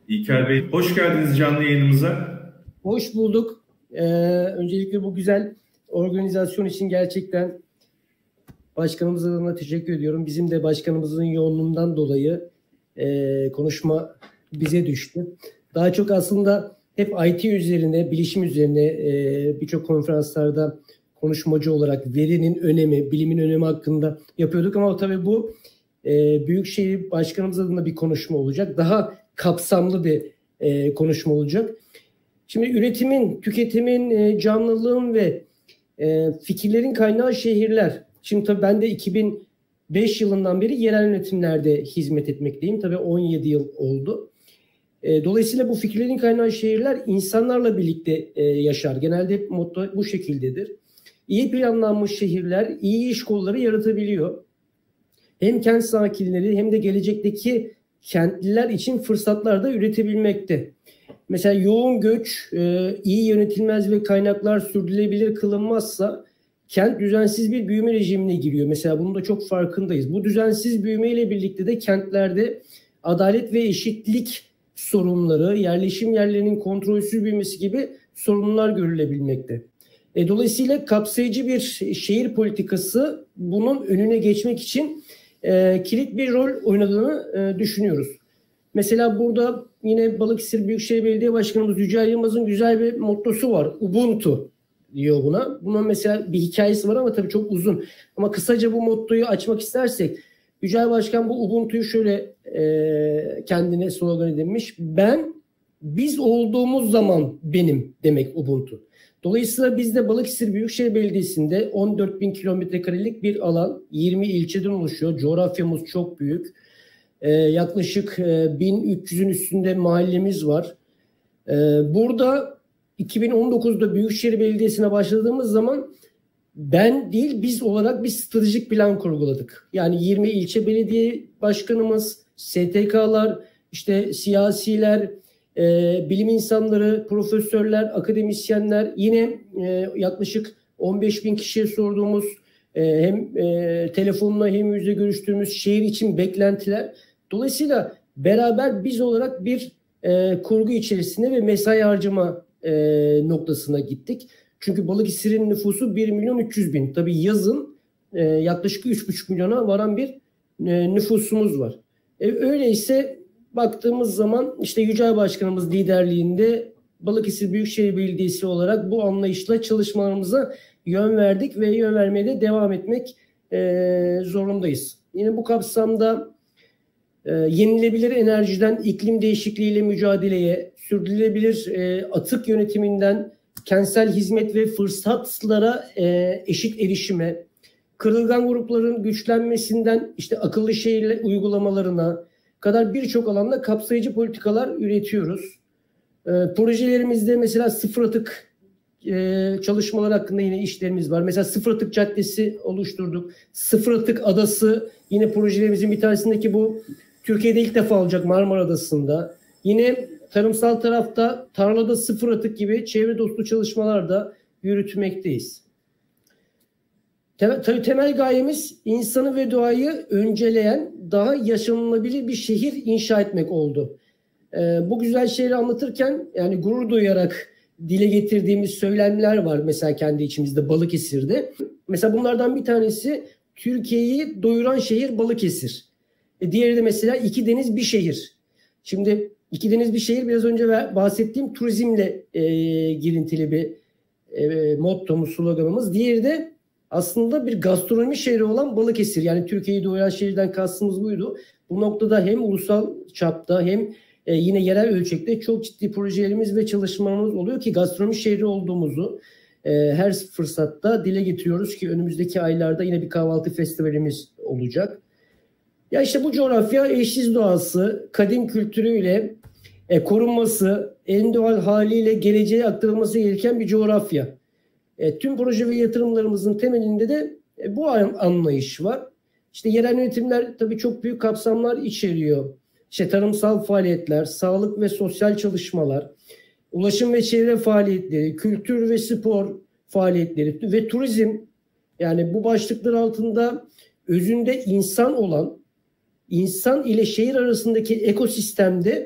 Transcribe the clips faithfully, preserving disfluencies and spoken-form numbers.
İlker Bey, hoş geldiniz canlı yayınımıza. Hoş bulduk. Ee, öncelikle bu güzel organizasyon için gerçekten başkanımız adına teşekkür ediyorum. Bizim de başkanımızın yoğunluğundan dolayı e, konuşma bize düştü. Daha çok aslında hep I T üzerine, bilişim üzerine e, birçok konferanslarda konuşmacı olarak verinin önemi, bilimin önemi hakkında yapıyorduk. Ama tabii bu e, Büyükşehir Başkanımız adına bir konuşma olacak. Daha kapsamlı bir e, konuşma olacak. Şimdi üretimin, tüketimin, e, canlılığın ve e, fikirlerin kaynağı şehirler. Şimdi tabii ben de iki bin beş yılından beri yerel yönetimlerde hizmet etmekteyim. Tabii on yedi yıl oldu. E, dolayısıyla bu fikirlerin kaynağı şehirler insanlarla birlikte e, yaşar. Genelde hep motto bu şekildedir. İyi planlanmış şehirler iyi iş kolları yaratabiliyor. Hem kent sakinleri hem de gelecekteki kentliler için fırsatlar da üretebilmekte. Mesela yoğun göç, e, iyi yönetilmez ve kaynaklar sürdürülebilir kılınmazsa kent düzensiz bir büyüme rejimine giriyor. Mesela bunun da çok farkındayız. Bu düzensiz büyüme ile birlikte de kentlerde adalet ve eşitlik sorunları, yerleşim yerlerinin kontrolsüz büyümesi gibi sorunlar görülebilmekte. E, dolayısıyla kapsayıcı bir şehir politikası bunun önüne geçmek için e, kilit bir rol oynadığını e, düşünüyoruz. Mesela burada yine Balıkesir Büyükşehir Belediye Başkanımız Yücel Yılmaz'ın güzel bir mottosu var. Ubuntu diyor buna. Bunun mesela bir hikayesi var ama tabii çok uzun. Ama kısaca bu mottoyu açmak istersek, Yücel Başkan bu Ubuntu'yu şöyle e, kendine slogan edinmiş. Ben, biz olduğumuz zaman benim demek Ubuntu. Dolayısıyla biz de Balıkesir Büyükşehir Belediyesi'nde on dört bin kilometre karelik bir alan, yirmi ilçeden oluşuyor. Coğrafyamız çok büyük. Ee, yaklaşık e, bin üç yüzün üstünde mahallemiz var. Ee, burada iki bin on dokuzda Büyükşehir Belediyesi'ne başladığımız zaman ben değil biz olarak bir stratejik plan kurguladık. Yani yirmi ilçe belediye başkanımız, S T K'lar, işte siyasiler, e, bilim insanları, profesörler, akademisyenler, yine e, yaklaşık on beş bin kişiye sorduğumuz e, hem e, telefonla hem yüzle görüştüğümüz şehir için beklentiler. Dolayısıyla beraber biz olarak bir e, kurgu içerisinde ve mesai harcama e, noktasına gittik. Çünkü Balıkesir'in nüfusu bir milyon üç yüz bin. Tabii yazın e, yaklaşık üç buçuk milyona varan bir e, nüfusumuz var. E, öyleyse baktığımız zaman işte Yücel Başkanımız liderliğinde Balıkesir Büyükşehir Belediyesi olarak bu anlayışla çalışmalarımıza yön verdik ve yön vermeye de devam etmek e, zorundayız. Yine bu kapsamda e, yenilebilir enerjiden iklim değişikliğiyle mücadeleye, sürdürülebilir e, atık yönetiminden kentsel hizmet ve fırsatlara e, eşit erişime, kırılgan grupların güçlenmesinden işte akıllı şehir uygulamalarına kadar birçok alanda kapsayıcı politikalar üretiyoruz. E, projelerimizde mesela sıfır atık e, çalışmalar hakkında yine işlerimiz var. Mesela sıfır atık caddesi oluşturduk. Sıfır atık adası yine projelerimizin bir tanesindeki bu Türkiye'de ilk defa olacak Marmara Adası'nda. Yine tarımsal tarafta tarlada sıfır atık gibi çevre dostu çalışmalar da yürütmekteyiz. Tabii temel gayemiz insanı ve doğayı önceleyen daha yaşanılabilir bir şehir inşa etmek oldu. Ee, bu güzel şehri anlatırken yani gurur duyarak dile getirdiğimiz söylemler var mesela kendi içimizde Balıkesir'de. Mesela bunlardan bir tanesi Türkiye'yi doyuran şehir Balıkesir. E diğeri de mesela iki deniz bir şehir. Şimdi iki deniz bir şehir biraz önce bahsettiğim turizmle e, girintili bir e, mottomuz, sloganımız. Diğeri de aslında bir gastronomi şehri olan Balıkesir. Yani Türkiye'yi doyuran şehirden kastımız buydu. Bu noktada hem ulusal çapta hem e, yine yerel ölçekte çok ciddi projelerimiz ve çalışmalarımız oluyor ki gastronomi şehri olduğumuzu e, her fırsatta dile getiriyoruz ki önümüzdeki aylarda yine bir kahvaltı festivalimiz olacak. Ya işte bu coğrafya eşsiz doğası, kadim kültürüyle e, korunması, en doğal haliyle geleceğe aktarılması gereken bir coğrafya. E, tüm proje ve yatırımlarımızın temelinde de e, bu anlayış var. İşte yerel yönetimler tabii çok büyük kapsamlar içeriyor. İşte tarımsal faaliyetler, sağlık ve sosyal çalışmalar, ulaşım ve çevre faaliyetleri, kültür ve spor faaliyetleri ve turizm. Yani bu başlıklar altında özünde insan olan, insan ile şehir arasındaki ekosistemde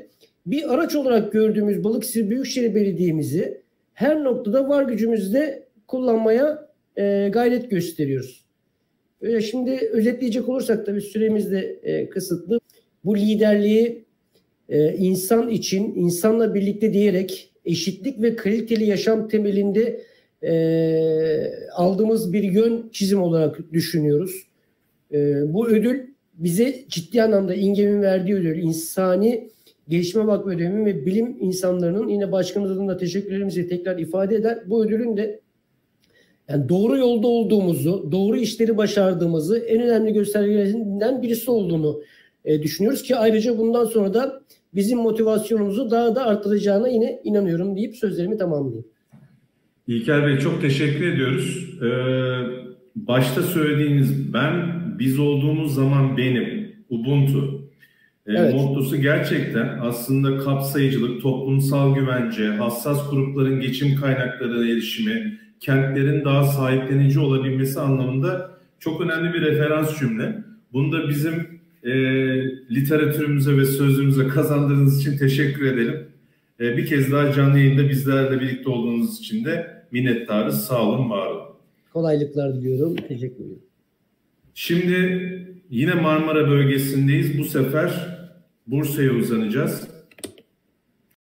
bir araç olarak gördüğümüz Balıkesir Büyükşehir Belediye'mizi her noktada var gücümüzle kullanmaya e, gayret gösteriyoruz. Öyle şimdi özetleyecek olursak tabii süremiz de e, kısıtlı. Bu liderliği e, insan için, insanla birlikte diyerek eşitlik ve kaliteli yaşam temelinde e, aldığımız bir yön çizim olarak düşünüyoruz. E, bu ödül bize ciddi anlamda İNGEM'in verdiği ödül, insani gelişme vakfı ödülü ve bilim insanlarının yine başkanımız adına teşekkürlerimizi tekrar ifade eder. Bu ödülün de yani doğru yolda olduğumuzu, doğru işleri başardığımızı en önemli göstergelerinden birisi olduğunu e, düşünüyoruz ki ayrıca bundan sonra da bizim motivasyonumuzu daha da artıracağına yine inanıyorum deyip sözlerimi tamamlayayım. İlker Bey çok teşekkür ediyoruz. Ee, başta söylediğiniz ben, biz olduğumuz zaman benim, Ubuntu e, evet. mottosu gerçekten aslında kapsayıcılık, toplumsal güvence, hassas grupların geçim kaynaklarına erişimi, kentlerin daha sahiplenici olabilmesi anlamında çok önemli bir referans cümle. Bunu da bizim e, literatürümüze ve sözlüğümüze kazandırdığınız için teşekkür edelim. E, bir kez daha canlı yayında bizlerle birlikte olduğunuz için de minnettarız. Sağ olun, var olun. Kolaylıklar diliyorum. Teşekkür ederim. Şimdi yine Marmara bölgesindeyiz. Bu sefer Bursa'ya uzanacağız.